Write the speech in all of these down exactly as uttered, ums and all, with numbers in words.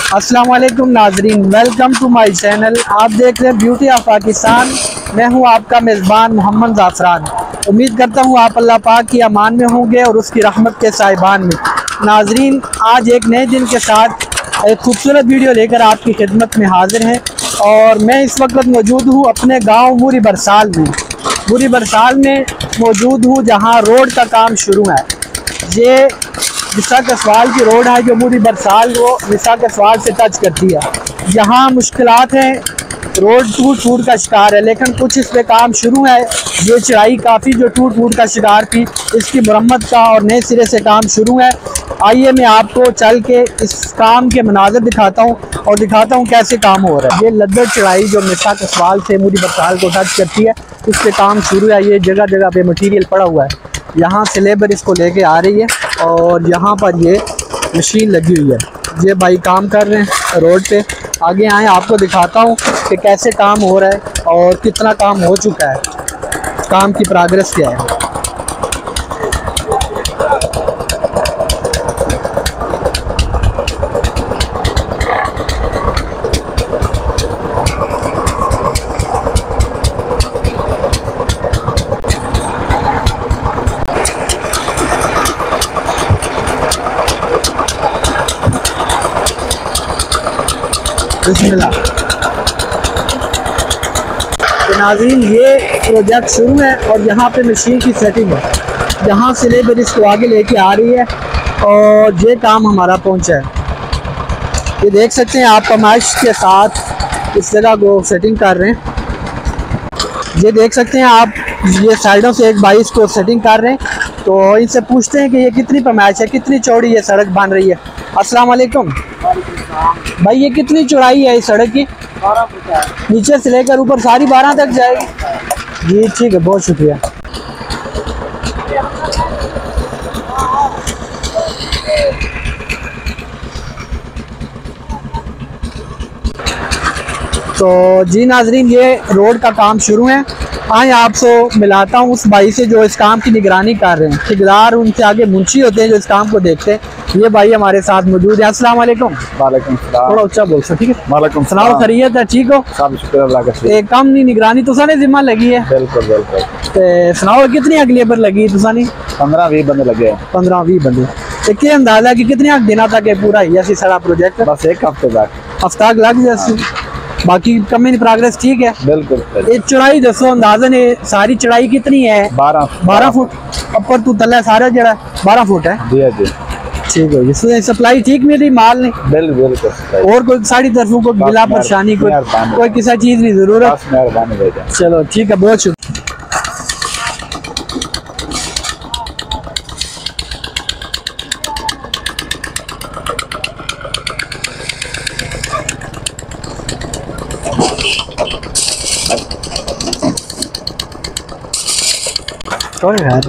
अस्सलाम वालेकुम नाजरीन, वेलकम टू माय चैनल। आप देख रहे हैं ब्यूटी ऑफ पाकिस्तान। मैं हूं आपका मेज़बान मोहम्मद ज़ाफ़रान। उम्मीद करता हूं आप अल्लाह पाक की अमान में होंगे और उसकी रहमत के साहिबान में। नाजरीन, आज एक नए दिन के साथ एक खूबसूरत वीडियो लेकर आपकी खिदमत में हाजिर हैं और मैं इस वक्त मौजूद हूँ अपने गाँव मुरी बरसाल में। मुरी बरसाल में मौजूद हूँ जहाँ रोड का काम शुरू है। ये मिसा के सवाल की रोड है जो मुरी बरसाल को मिसा के सवाल से टच करती है। यहाँ मुश्किलात हैं, रोड टूट फूट का शिकार है, लेकिन कुछ इस पे काम शुरू है। ये चढ़ाई काफ़ी जो टूट फूट का शिकार थी, इसकी मरम्मत का और नए सिरे से काम शुरू है। आइए मैं आपको चल के इस काम के मनाज़र दिखाता हूँ और दिखाता हूँ कैसे काम हो रहा है। ये लद्दर चढ़ाई जो मिसा के सवाल से मुरी बरसाल को टच करती है, इस पे काम शुरू है। ये जगह जगह पे मटीरियल पड़ा हुआ है। यहाँ से लेबर इसको लेके आ रही है और यहाँ पर ये मशीन लगी हुई है। ये भाई काम कर रहे हैं रोड पे। आगे आए आपको दिखाता हूँ कि कैसे काम हो रहा है और कितना काम हो चुका है, काम की प्रोग्रेस क्या है। बिस्मिल्लाह। तो नाज़रीन, ये प्रोजेक्ट शुरू है और यहाँ पे मशीन की सेटिंग है। यहाँ से लेबर इसको आगे लेके आ रही है और ये काम हमारा पहुँचा है। ये देख सकते हैं आप कमाइश के साथ इस जगह को सेटिंग कर रहे हैं। ये देख सकते हैं आप, ये साइडों से एक भाई इसको सेटिंग कर रहे हैं। तो इनसे पूछते हैं कि ये कितनी पैमाइश है, कितनी चौड़ी ये सड़क बन रही है। अस्सलाम वालेकुम भाई, ये कितनी चौड़ाई है इस सड़क की? बारह फुट है। नीचे से लेकर ऊपर सारी बारह तक जाएगी जी? ठीक है, बहुत शुक्रिया। तो जी नाजरीन, ये रोड का काम शुरू है। आए आपसे मिलाता हूँ उस भाई से जो इस काम की निगरानी कर रहे हैं। ठेकेदार उनसे आगे मुंशी होते हैं जो इस काम को देखते हैं। ये भाई हमारे साथ मौजूद है। अस्सलाम वालेकुम। वालेकुम सलाम। थोड़ा ऊंचा बोल सो, ठीक है? वालेकुम सलाम। खैरियत है? ठीक हो? सब शुक्र अल्लाह का। ते काम नहीं निगरानी तुसा ने जिम्मा लगी है? बिल्कुल बिल्कुल। ते सुनाओ कितनी अगली लेबर लगी तुसा ने? पंद्रह बीस बंदे लगे। पंद्रह बीस बंदे। ते क्या अंदाजा कि कितने दिन तक पूरा ही ऐसी सारा प्रोजेक्ट? बस एक हफ्ते तक। हफ्ता लग जैसे। बाकी कमी प्रोग्रेस ठीक है? बिल्कुल। एक चढ़ाई दसो अंदाजन, सारी चढ़ाई कितनी है? बारह बारह फुट ऊपर तू तला सारा जरा बारह फुट है जी जी। ठीक है जी। सप्लाई ठीक मिली माल ने? बिल्कुल। और कोई साड़ी तरफों को बिला परेशानी, कोई कोई किसी चीज की जरूरत? चलो ठीक है, बहुत शुक्रिया। कौन है?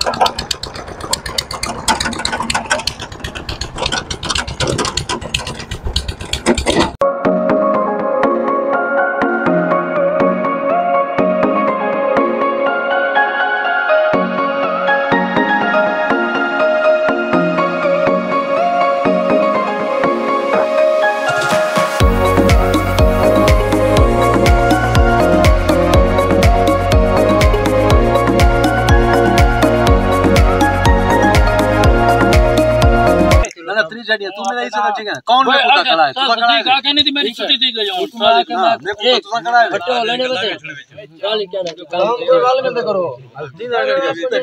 तू मेरा इसे बचेगा कौन में पूछा खड़ा है? तू खड़ा है का कहने थी मेरी छुट्टी दी गई और मेरे को तो खड़ा है हटो लेने बचे गाली क्या ना काम गाल करते करो दिन आ गया सीधे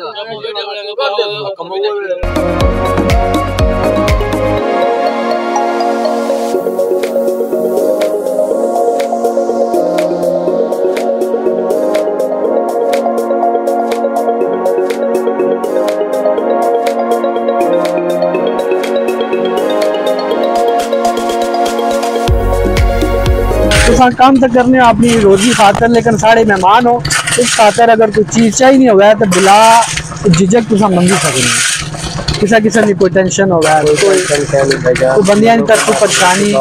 काम तक करने अपनी रोजी खातर, लेकिन साढ़े मेहमान हो इस खातर अगर कोई चीज़ चाहिए नहीं होगा तो बिला झिझक तुसा मंगी सकते। किसी किस्म की कोई टेंशन होगा, कोई तो बंदियां इन तक कोई परेशानी?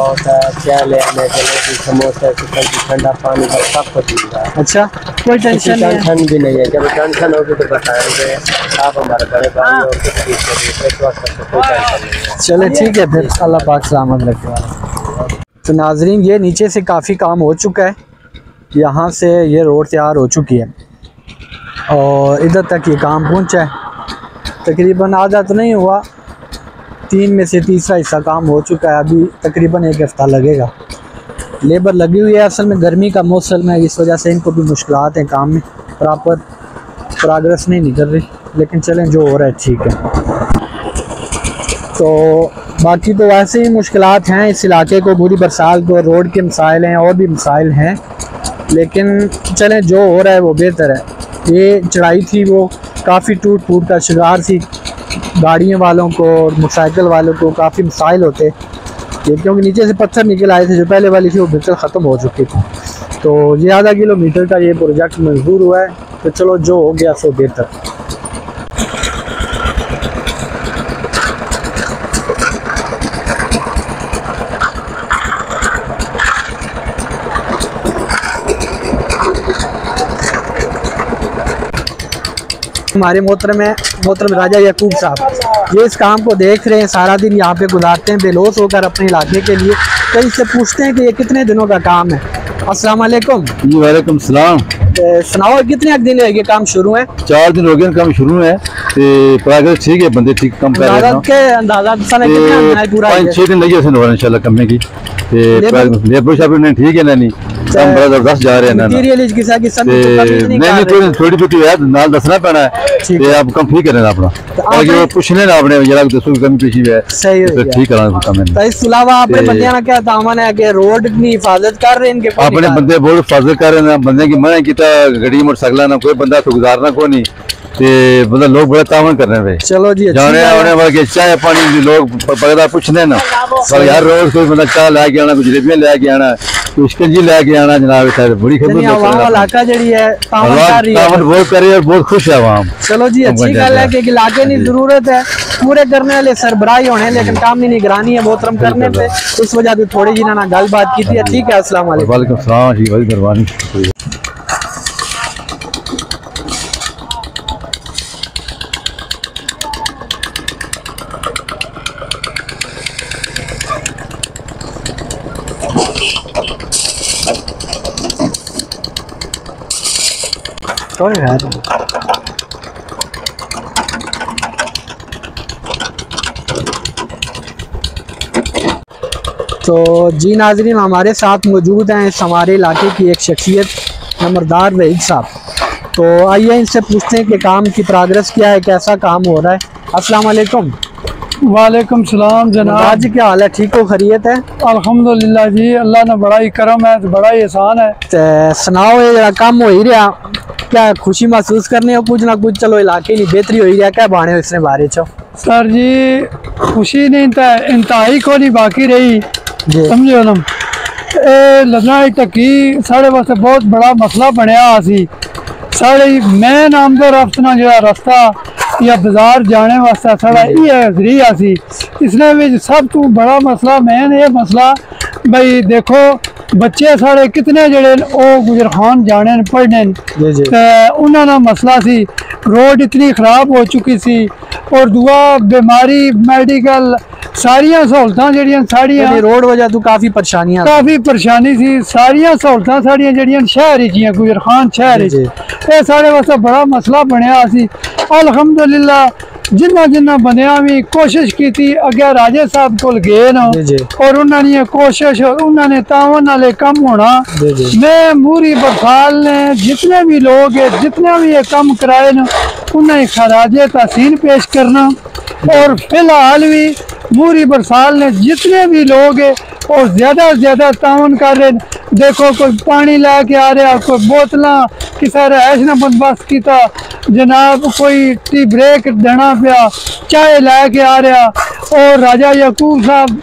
समोसा, ठंडा पानी सब कुछ मिलता है। अच्छा, कोई टेंशन नहीं है? भी नहीं है, जब टेंशन होगी तो बताएंगे आप हमारे बड़े भाई और कुछ चीज़ के लिए कोई टेंशन नहीं है। चले ठीक है फिर, अल्लाह पाक सलामत रखे। तो नाजरीन ये नीचे से काफ़ी काम हो चुका है, यहाँ से ये रोड तैयार हो चुकी है और इधर तक ये काम पहुँचा है। तकरीबन आधा तो नहीं हुआ, तीन में से तीसरा हिस्सा काम हो चुका है। अभी तकरीबन एक हफ़्ता लगेगा। लेबर लगी हुई है, असल में गर्मी का मौसम है, इस वजह से इनको भी मुश्किलात हैं, काम में प्रॉपर प्रोग्रेस नहीं निकल रही। लेकिन चलें, जो हो रहा है ठीक है। तो बाकी तो वैसे ही मुश्किलात हैं इस इलाके को, बुरी बरसात को, रोड के मसाइल हैं और भी मसाइल हैं, लेकिन चलें जो हो रहा है वो बेहतर है। ये चढ़ाई थी वो काफ़ी टूट फूट का शिकार थी, गाड़ियों वालों को और मोटरसाइकिल वालों को काफ़ी मसाइल होते ये, क्योंकि नीचे से पत्थर निकल आए थे। जो पहले वाली थी वो बिल्कुल ख़त्म हो चुकी थी। तो ये आधा किलोमीटर का ये प्रोजेक्ट मंजूर हुआ है, तो चलो जो हो गया सो बेहतर। हमारे मोहतरम है मोहतरम राजा याकूब साहब, ये इस काम को देख रहे हैं, सारा दिन यहाँ पे गुजारते हैं बेलोस होकर अपने इलाके के लिए। तो इससे पूछते हैं कि ये कितने दिनों का काम है। अस्सलाम वालेकुम। जी वालेकुम सलाम। सुनाओ कितने दिन है ये काम शुरू है? चार दिन हो गए काम शुरू है, ते प्रोग्रेस ठीक है, बंदे ठीक कम कर रहे हैं। के अंदाजा समय कितना है पूरा? पाँच छह दिन लगे सन इंशाल्लाह कम की। ते लेबर शाबर ने ठीक है ना, नहीं काम बड़ा जबरदस्त जा रहे हैं ना। मटीरियल इस किसा की सब नहीं नहीं थोड़ी थोड़ी छोटी है, नाल दसना पैना है ते आप कम ठीक करना अपना, ताकि वो पूछने ना अपने जरा दसो कमी पेशी है, सही हो ठीक कराना काम है। तो इस अलावा अपने बंदियां ना क्या दामन है कि रोड की हिफाजत कर रहे हैं, इनके अपने बंदे बहुत हिफाजत कर रहे हैं। बंदे की मना किया गड्डी मोटरसाइकिल ना कोई बंदा तो गुजारना को नहीं, ते मतलब लोग बड़ा तावन कर रहे हैं। चलो जी, जाने आने वाले चाय पानी भी लोग पकड़ा पूछने ना, पर यार रोज कोई बंदा चाय लेके आना, कुछ जलेबियां लेके आना, कुछ कंजी लेके आना, जनाब बड़ी खबर इलाका जड़ी है तावन बहुत करे और बहुत खुश है आवाम। चलो जी, अच्छी गल है कि इलाके की जरूरत है, पूरे करने वाले सरबराही होने, लेकिन काम की निगरानी है मोहतरम करने पे, इस वजह से थोड़ी जी ना गलबात की थी। ठीक है, अस्सलाम वालेकुम। वालेकुम सलाम जी, बड़ी मेहरबानी। तो जी नाजरीन, हमारे साथ मौजूद हैं इस हमारे इलाके की एक शख्सियत नंबरदार वहीद साहब। तो आइए इनसे पूछते हैं कि काम की प्रोग्रेस क्या है, कैसा काम हो रहा है। अस्सलाम वालेकुम। वालेकुम सलाम जनाब जी, क्या हाल है? ठीक हो, खैरियत है? अल्हम्दुलिल्लाह जी, अल्लाह ने बड़ा ही करम है, बड़ा ही एहसान है। तो सुनाओ, ये काम हो ही रहा, क्या खुशी महसूस करने हो? कुछ ना कुछ चलो इलाके की बेहतरी हो ही रहा, क्या बाने हो इसने बारे चो? सर जी खुशी नहीं था, इंतहाई को नहीं बाकी रही, समझो ना। लदना टकी साढ़े वास्ते बहुत बड़ा मसला बनया सी। साढ़े मेन आमदो रफ्त ना जो रास्ता या बाजार जाने वास्ते साढ़ा ये जरिया सी, इसने भी सब तो बड़ा मसला मेन ये मसला भाई देखो बच्चे साढ़े कितने जड़े ओ गुजर खान जाने पढ़ने, उन्होंने मसला सी, रोड इतनी खराब हो चुकी सी और दुआ बीमारी मेडिकल सारिया सहूलतां जड़ियां साड़ियां रोड वजह तो काफ़ी परेशानियां काफ़ी परेशानी सी, सारिया सहूलतां साड़ियां जड़ियां शहर जियां गुजर खान शहर ये साढ़े वास्ते बड़ा मसला बनया सी। अल्हम्दुलिल्लाह जिन्ना जिन्ना बंदियां भी कोशिश की थी, अगे राजे साहब को गए ना और उन्होंने कोशिश उन्होंने तावन वाले कम होना, मैं मूरी बरसाल ने जितने भी लोग है जितने भी ये कम कराए ना उन्हें खराजे तहसीन पेश करना, और फिलहाल भी मूरी बरसाल ने जितने भी लोग है और ज़्यादा से ज़्यादा तावन कर रहे। देखो कोई पानी लेके आ रहा, कोई बोतल किसी रहायश ने बंदोबस्त किया जनाब, कोई टी ब्रेक देना पिया, चाय लेके आ रहा, और राजा याकूब साहब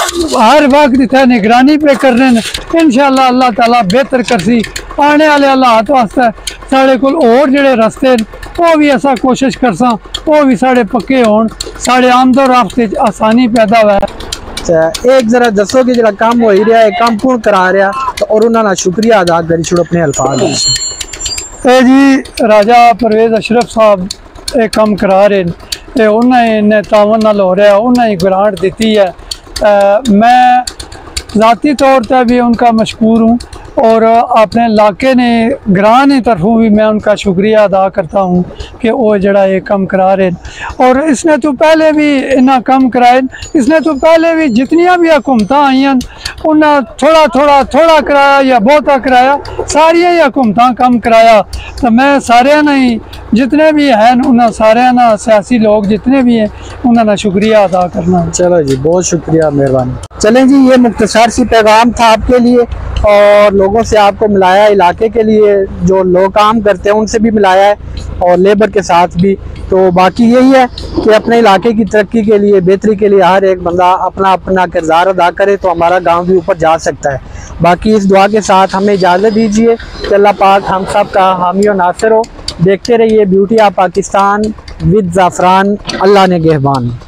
हर वक्त इतना निगरानी पे कर रहे हैं। इंशाअल्लाह अल्लाह ताला बेहतर करसी आने वाले हालात वास्ते साढ़े कोल और जेड़े रस्ते वो भी ऐसा कोशिश करसा वो भी साढ़े पक्के होन, साढ़े आमदोरफ्त च आसानी पैदा होए। एक जरा दसो कि जरा काम हो ही रहा है, काम पूर्ण करा रहा तो और उन्होंने शुक्रिया अदा करी छोड़ो अपने अल्फाज। ए जी राजा परवेज अशरफ साहब ये काम करा रहे हैं, उन्हें तावन नाल हो रहा है, उन्हें ग्रांट दी है। आ, मैं ज़ाती तौर पर भी उनका मशकूर हूँ और अपने इलाके ने ग्रां की तरफों भी मैं उनका शुक्रिया अदा करता हूँ कि वो जड़ा ये कम करा रहे हैं। और इसने तो पहले भी इन्ना कम कराए, इसने तो पहले भी जितनियाँ भी हुकूमत आई उन्हें थोड़ा थोड़ा थोड़ा कराया या बहुता कराया, सारिया ही हुकूमत कम कराया। तो मैं सारे नहीं जितने भी हैं उन्हें सारे ना सियासी लोग जितने भी हैं उन्होंने शुक्रिया अदा करना। चलो जी बहुत शुक्रिया, मेहरबानी। चलें जी, ये मुख्तसर सी पैगाम था आपके लिए और लोगों से आपको मिलाया, इलाके के लिए जो लोग काम करते हैं उनसे भी मिलाया है और लेबर के साथ भी। तो बाकी यही है कि अपने इलाके की तरक्की के लिए, बेहतरी के लिए हर एक बंदा अपना अपना किरदार अदा करे तो हमारा गांव भी ऊपर जा सकता है। बाकी इस दुआ के साथ हमें इजाज़त दीजिए कि अल्लाह पाक हम सब का हामी और नासिर हो। देखते रहिए beauty of Pakistan with Zafran. Allah ने गेहबान।